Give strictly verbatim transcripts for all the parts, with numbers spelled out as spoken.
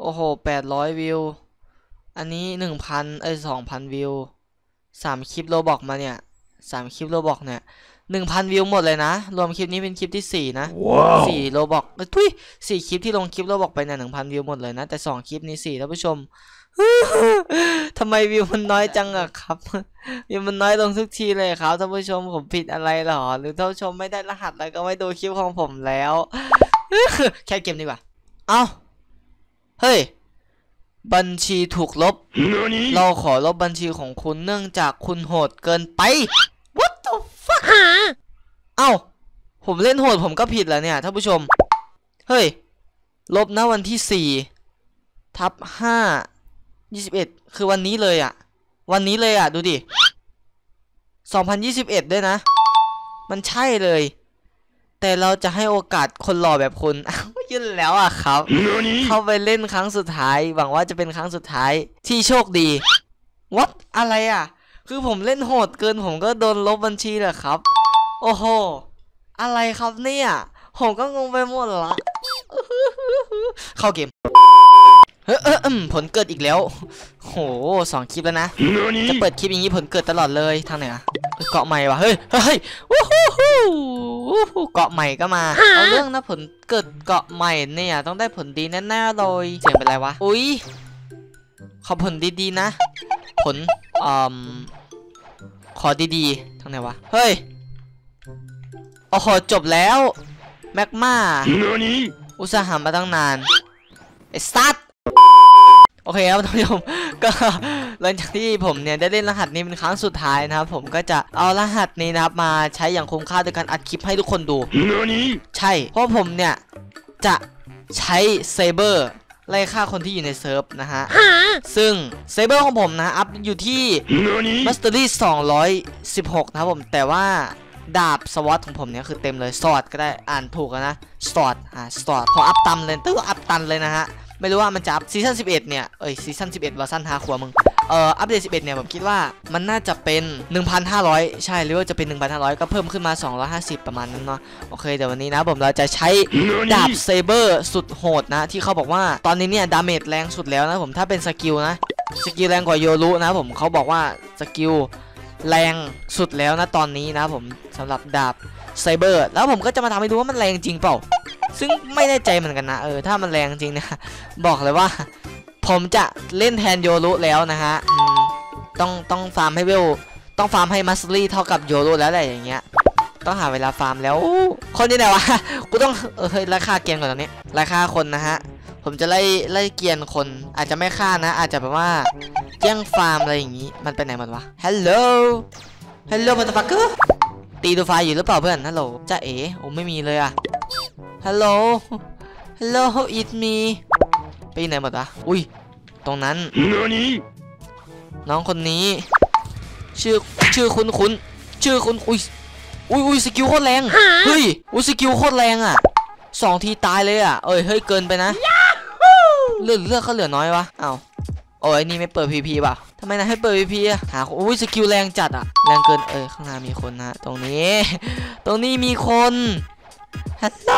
อ้โหแปดร้อยวิวอันนี้หนึ่งพันเอ้ยสองพันวิวสามคลิปโรบอกมาเนี่ยสามคลิปโรบอกเนี่ยหนึ่งพันวิวหมดเลยนะรวมคลิปนี้เป็นคลิปที่สี่นะ wow. สี่โรบอกทุยสี่คลิปที่ลงคลิปโรบอกไปเนี่ยหนึ่งพันวิวหมดเลยนะแต่สองคลิปนี้สี่ท่านผู้ชม ทำไมวิวมันน้อยจังอะครับวิวมันน้อยลงทุกทีเลยครับท่านผู้ชมผมผิดอะไรหรอหรือท่านผู้ชมไม่ได้รหัสแล้วก็ไม่ดูคลิปของผมแล้ว แค่เกมดีกว่าเอ้าเฮ้ยบัญชีถูกลบเราขอลบบัญชีของคุณเนื่องจากคุณโหดเกินไป What the fuck เอ้าผมเล่นโหดผมก็ผิดแล้วเนี่ยท่านผู้ชมเฮ้ยลบนะวันที่สี่ทับห้ายี่สิบเอ็ดคือวันนี้เลยอ่ะวันนี้เลยอ่ะดูดิสองพันยี่สิบเอ็ดด้วยนะมันใช่เลยแต่เราจะให้โอกาสคนหล่อแบบคุณยื่นแล้วอ่ะครับเข้าไปเล่นครั้งสุดท้ายหวังว่าจะเป็นครั้งสุดท้ายที่โชคดี What อะไรอ่ะคือผมเล่นโหดเกินผมก็โดนลบบัญชีแหละครับโอ้โหอะไรครับเนี่ยผมก็งงไปหมดละเข้าเกมเฮ้ยผลเกิดอีกแล้วโหสองคลิปแล้วนะจะเปิดคลิปอย่างนี้ผลเกิดตลอดเลยทางไหนอะเกาะใหม่วะเฮ้ยเฮ้ยวู้ฮู้เกาะใหม่ก็มาเอาเรื่องนะผลเกิดเกาะใหม่เนี่ยต้องได้ผลดีแน่ๆเลยเสียงเป็นไรวะอุ้ยขอผลดีๆนะผลอ่าขอดีๆทางไหนวะเฮ้ยโอ้โหจบแล้วแมกมาอุตส่าห์หามาตั้งนานไอ้สัตว์โอเคครับท่านผู้ชมก็หลังจากที่ผมเนี่ยได้เล่นรหัสนี้เป็นครั้งสุดท้ายนะครับผมก็จะเอารหัสนี้นะครับมาใช้อย่างคุ้มค่าโดยการอัดคลิปให้ทุกคนดูใช่เพราะผมเนี่ยจะใช้เซเบอร์ไล่ฆ่าคนที่อยู่ในเซิร์ฟนะฮะซึ่งเซเบอร์ของผมนะอัพอยู่ที่มัสเตอรี่สองร้อยสิบหกนะครับผมแต่ว่าดาบสวอตของผมเนี่ยคือเต็มเลยสอดก็ได้อ่านถูกนะสอดอ่าสอดพออัพตันเลยตื้ออัพตันเลยนะฮะไม่รู้ว่ามันจะอัพซีซั่นสิบเอ็ดเนี่ยเอ้ยซีซั่นสิบเอ็ดวอร์ซันฮาขวมึงเอ่ออัปเดตสิบเอ็ดเนี่ยผมคิดว่ามันน่าจะเป็น หนึ่งพันห้าร้อย ใช่หรือว่าจะเป็น หนึ่งพันห้าร้อย ก็เพิ่มขึ้นมาสองร้อยห้าสิบประมาณนั้นเนาะโอเคเดี๋ยววันนี้นะผมเราจะใช้ดาบเซเบอร์สุดโหดนะที่เขาบอกว่าตอนนี้เนี่ยดาเมจแรงสุดแล้วนะผมถ้าเป็นสกิลนะสกิลแรงกว่าโยรุนะผมเขาบอกว่าสกิลแรงสุดแล้วนะตอนนี้นะผมสำหรับดาบไซเบอร์แล้วผมก็จะมาทำให้ดูว่ามันแรงจริงเปล่าซึ่งไม่แน่ใจเหมือนกันนะเออถ้ามันแรงจริงเนี่ยบอกเลยว่าผมจะเล่นแทนโยรุแล้วนะฮะต้องต้องฟาร์มให้เวลต้องฟาร์มให้มัสลี่เท่ากับโยรุแล้วแหละอย่างเงี้ยต้องหาเวลาฟาร์มแล้วคนนี้ไหนวะกูต้องเออเฮ้ยไล่ฆ่าเกียนก่อนตอนนี้ไล่ฆ่าคนนะฮะผมจะไล่ไล่เกียนคนอาจจะไม่ฆ่านะอาจจะแบบว่าแย่งฟาร์มอะไรอย่างงี้มันไปไหนหมดวะฮัลโหลฮัลโหลพัตฟักเกอร์ตีตัวไฟอยู่หรือเปล่าเพื่อนฮัลโหลจ้าเอ๋โอ้ไม่มีเลยอะฮัลโหลฮัลโหลอิทมีไปไหนหมดวะอุ้ยตรงนั้นน้องคนนี้ชื่อชื่อคุณคุณชื่อคุณอุ้ยอุ้ยอุ้ยสกิลโคตรแรงเฮ้ยอุ้ยสกิลโคตรแรงอ่ะสองทีตายเลยอ่ะเอ้ยเฮ้ยเกินไปนะเลือดเลือดเขาเหลือน้อยวะอ้าวโอ้ยนี่ไม่เปิด พี พี ป่ะทำไมนะให้เปิด พี พี อ่ะหาอุ้ยสกิลแรงจัดอ่ะแรงเกินเออข้างหน้ามีคนนะตรงนี้ตรงนี้มีคนฮัลโหล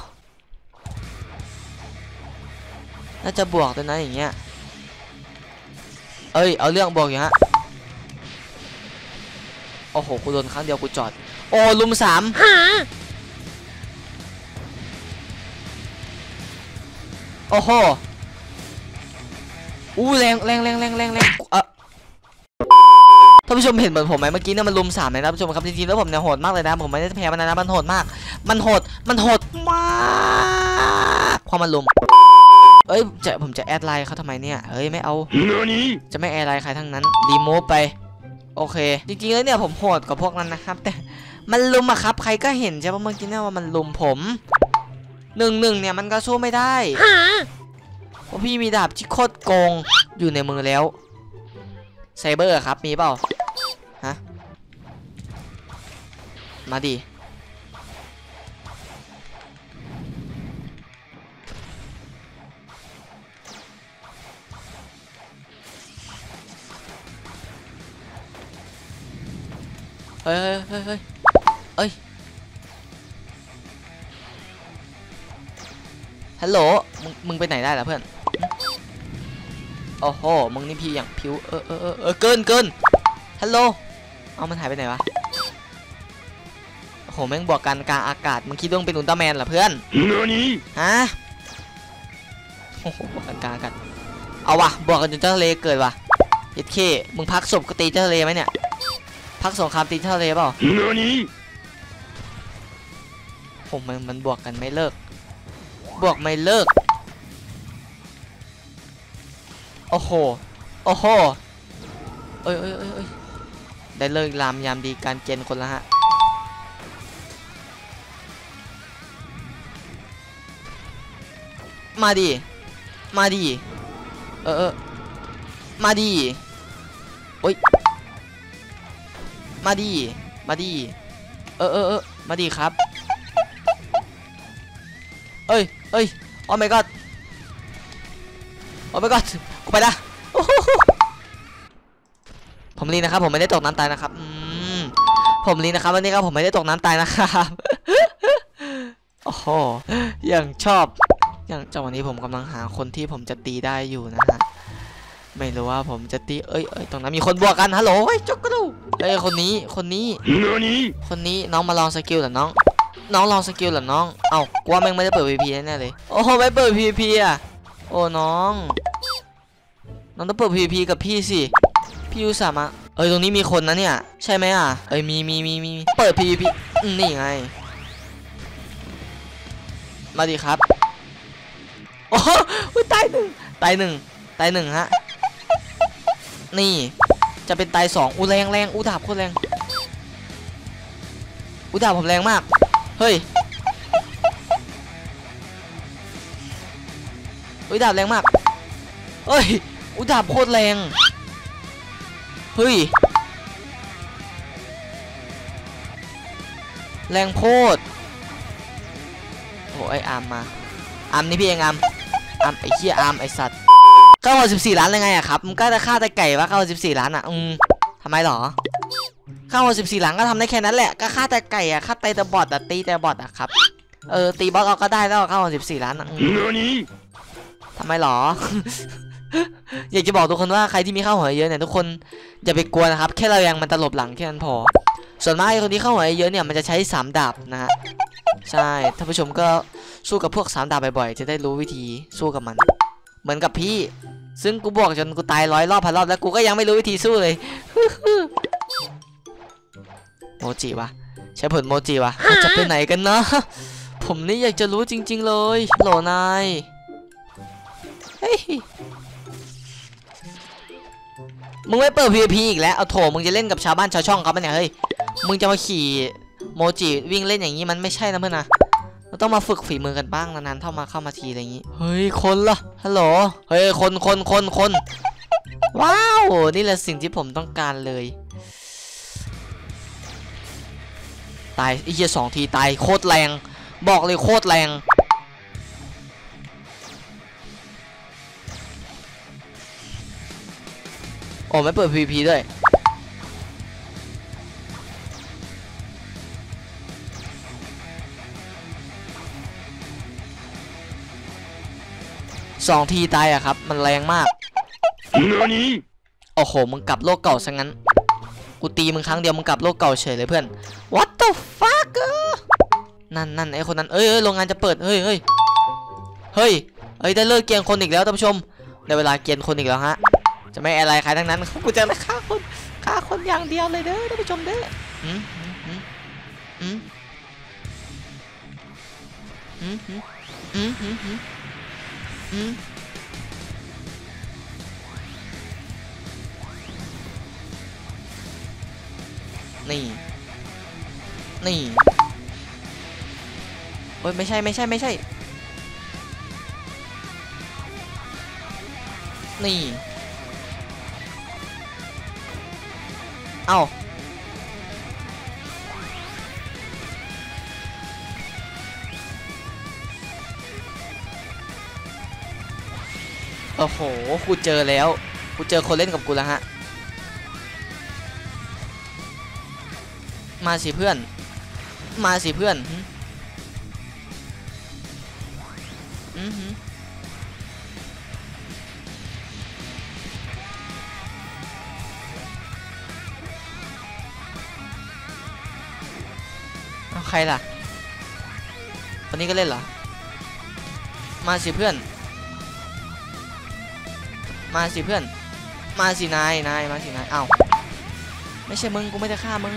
น่าจะบวกตัวนั้นอย่างเงี้ยเอ้ยเอาเรื่องบวกอยู่ฮะโอ้โหกูโดนครั้งเดียวกูจอดโอ้ลุมสามโอ้โหอู้แรงแรงแรงแรงแรงแรงเออท่านผู้ชมเห็นเหมือนผมไหมเมื่อกี้เนี่ยมันลุมสามเลยนะท่านผู้ชมครับจริงๆแล้วผมเนี่ยโหดมากเลยนะผมไม่ได้แพ้มันนะมันโหดมากมันโหดมันโหดมากพอมันลุมเอ้ยจะผมจะแอดไลน์เขาทำไมเนี่ยเฮ้ยไม่เอาจะไม่แอดไลน์ใครทั้งนั้นรีโมฟไปโอเคจริงๆแล้วเนี่ยผมโหดกว่าพวกนั้นนะครับแต่มันลุมอะครับใครก็เห็นใช่ปะเมื่อกี้เนี่ยว่ามันลุมผมหนึ่งหนึ่งเนี่ยมันก็สู้ไม่ได้เพราะพี่มีดาบที่โคตรโกงอยู่ในมือแล้วไซเบอร์ครับมีเปล่าฮะมาดิเฮ้ยเฮ้ยเฮ้ยเอ้ยฮัลโหลมึงมึงไปไหนได้ล่ะเพื่อนโอ้โหมึงนี่พี่อย่างผิวเออเออเออเออเกินเกินฮัลโหลเอามันหายไปไหนวะโอ้โหแม่งบวกกันกลางอากาศมึงคิดว่ามึงเป็นอุลตร้าแมนเหรอเพื่อนฮะโอ้โหบวกกันกลางอากาศเอาวะบวกกันจนเจ้าทะเลเกิดวะเอ็ดเคมึงพักศพก็ตีเจ้าทะเลไหมเนี่ยพักสงครามตีเจ้าทะเลเปล่าผมมันมันบวกกันไม่เลิกบวกไม่เลิกโอ้โหโอ้โหเอ้ยเอ้ยเอ้ยเอ้ยได้เลิกลามยามดีการเกณฑ์คนละฮะมาดิมาดิเออเออมาดิโอ้ยมาดิมาดิเออเออเออมาดิครับเอ้ยเอ้ยโอ้ my god โอ้ my god กูไปละผมลีนะครับผมไม่ได้ตกน้ำตายนะครับอืมผมลีนะครับวันนี้ครับผมไม่ได้ตกน้ำตายนะครับโอ้โหอย่างชอบอย่างจังวันนี้ผมกำลังหาคนที่ผมจะตีได้อยู่นะฮะไม่รู้ว่าผมจะตีเอ้ยเอ้ยตรงนั้นมีคนบวกกันฮัลโหลเฮ้ยจกกระดูเอ้ยคนนี้คนนี้คนนี้น้องมาลองสกิลเหรอน้องน้องลองสกิลเหรอน้องเอ้ากูว่าแม่งไม่ได้เปิด พี พี แน่เลยโอ้โหไม่เปิด พี พี อ่ะโอ้น้องน้องต้องเปิด พี พี กับพี่สิพี่อุตส่าห์มาเอ้ยตรงนี้มีคนนะเนี่ยใช่ไหมอ่ะเอ้ยมีมีมีมีเปิด พี พี นี่ไงมาดิครับโอ้โหตายหนึ่งตายหนึ่งตายหนึ่งฮะนี่จะเป็นตายสองอูแรงแรงอูดาบโคตรแรงอูดาบผมแรงมากเฮ้ยอูดาบแรงมากเฮ้ยอูดาบโคตรแรงเฮ้ยแรงโคตรโอ้ไออาร์มมาอาร์มนี่พี่เองอาร์มอาร์มไอเหี้ยอาร์มไอสัตว์เก้าสิบสี่ล้านยังไงอะครับมันก็จะฆ่าแต่ไก่ว่าเก้าสิบสี่ล้านอะอืมทำไมหรอเก้าสิบสี่ล้านก็ทำได้แค่นั้นแหละก็ฆ่าแต่ไก่อะฆ่าแต่แต่บอทอะตีแต่บอทอะครับเออตีบอสเอาก็ได้แล้วเก้าสิบสี่ล้านอะทำไมหรอ อยากจะบอกทุกคนว่าใครที่มีข้าวหัวเยอะเนี่ยทุกคนอย่าไปกลัวนะครับแค่เรายังมันตลบหลังแค่นั้นพอส่วนมากไอ้คนที่ข้าวหัวเยอะเนี่ยมันจะใช้สามดาบนะฮะใช่ท่านผู้ชมก็สู้กับพวกสามดาบบ่อยๆจะได้รู้วิธีสู้กับมันเหมือนกับพี่ซึ่งกูบอกจนกูตายร้อยรอบพันรอบแล้วกูก็ยังไม่รู้วิธีสู้เลย โมจิวะใช้ผลโมจิวะจะไปไหนกันนะผมนี่อยากจะรู้จริงๆเลยโหลนายเฮ้ยมึงไม่เปิด พี วี พี อีกแล้วเอาโถมึงจะเล่นกับชาวบ้านชาวช่องเขาปะเนี่ยเฮ้ยมึงจะมาขี่โมจิวิ่งเล่นอย่างนี้มันไม่ใช่นะเพื่อนนะเราต้องมาฝึกฝีมือกันบ้างนานๆเข้ามาเข้ามาทีอะไรอย่างนี้เฮ้ยคนละฮัลโหลเฮ้ยคนคนคนคนว้าวนี่แหละสิ่งที่ผมต้องการเลยตายไอ้เหี้ยสองทีตายโคตรแรงบอกเลยโคตรแรงโอ้ไม่เปิด พี วี พี ด้วยสองทีตายอะครับมันแรงมากโอ้โหมึงกลับโลกเก่าซะงั้นกูตีมึงครั้งเดียวมึงกลับโลกเก่าเฉยเลยเพื่อน What the fuck นั่นนั่นไอคนนั้นเอ้ยโรงงานจะเปิดเฮ้ยเฮ้ยเฮ้ยเฮ้ยได้เลิกเกียนคนอีกแล้วท่านผู้ชมได้เวลาเกียนคนอีกแล้วฮะจะไม่อะไรใครทั้งนั้นกูจะฆ่าคนฆ่าคนอย่างเดียวเลยเด้อท่านผู้ชมเด้ออืมอืมอืมอืมอืมอืมอืมอืมนี่นี่โอ้ยไม่ใช่ไม่ใช่ไม่ใช่นี่เอ้าโอ้โหกูเจอแล้วกูเจอคนเล่นกับกูแล้วฮะมาสิเพื่อนมาสิเพื่อนอืมใครล่ะคนนี้ก็เล่นเหรอมาสิเพื่อนมาสิเพื่อนมาสินายนายมาสินายอ้าวไม่ใช่มึงกูไม่ได้ฆ่ามึง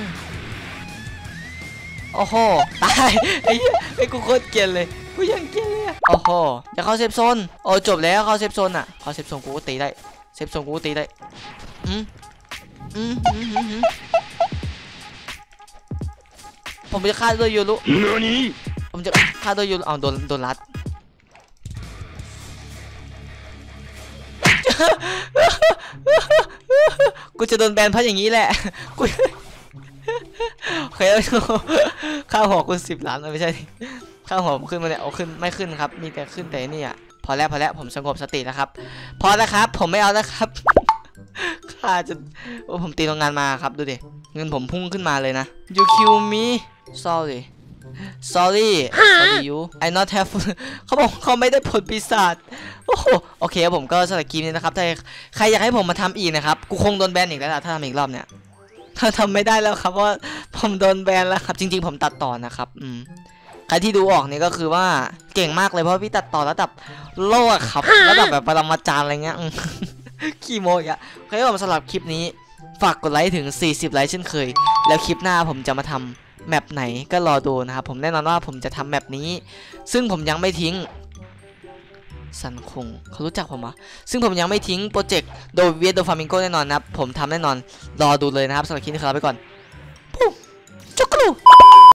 โอ้โหตายไอ้ไอ้กูโคตรเกลียดเลยกูยังเกลียดเลยโอ้โหจะเข้าเซฟโซนโอ้จบแล้วเข้าเซฟโซนอ่ะเข้าเซฟโซนกูก็ตีได้เซฟโซนกูก็ตีได้อืมอืมอืมอืมผมจะฆ่าด้วยยูรุผมจะฆ่าด้วยยูรุเอาโดนโดนรัดกูจะโดนแบนเพราะอย่างนี้แหละกูเคยข้าวหัวกูสิบล้านไม่ใช่ข้าวหัวขึ้นมาเนี่ยเอาขึ้นไม่ขึ้นครับมีแต่ขึ้นแต่นี่อ่ะพอแล้วพอแล้วผมสงบสติแล้วครับพอแล้วครับผมไม่เอาแล้วครับข้าจะโอ้ผมตีโรงงานมาครับดูดิเงินผมพุ่งขึ้นมาเลยนะ you kill me sorry sorry sorry you I not have เขาบอกเขาไม่ได้ผลปีศาจโอ้โหโอเคผมก็สำหรับคลิปนี้นะครับถ้าใครอยากให้ผมมาทำอีกนะครับกูคงโดนแบนอีกแล้วถ้าทำอีกรอบเนี่ยถ้าทำไม่ได้แล้วครับเพราะผมโดนแบนแล้วครับจริงๆผมตัดต่อนะครับอืมใครที่ดูออกเนี่ยก็คือว่าเก่งมากเลยเพราะพี่ตัดต่อระดับโลกครับระดับแบบปรมาจารย์อะไรเงี้ยขี้โม้อ่ะโอเคผมสำหรับคลิปนี้ฝากกดไลค์ถึงสี่สิบไลค์เช่นเคยแล้วคลิปหน้าผมจะมาทำแมปไหนก็รอดูนะครับผมแน่นอนว่าผมจะทำแมปนี้ซึ่งผมยังไม่ทิ้งสันคงเขารู้จักผมปะซึ่งผมยังไม่ทิ้งโปรเจกต์โดเวียโดฟามิงโกแน่นอนนะครับผมทำแน่นอนรอดูเลยนะครับสำหรับคลิปนี้ขอลาไปก่อนปุ๊บจุกกรู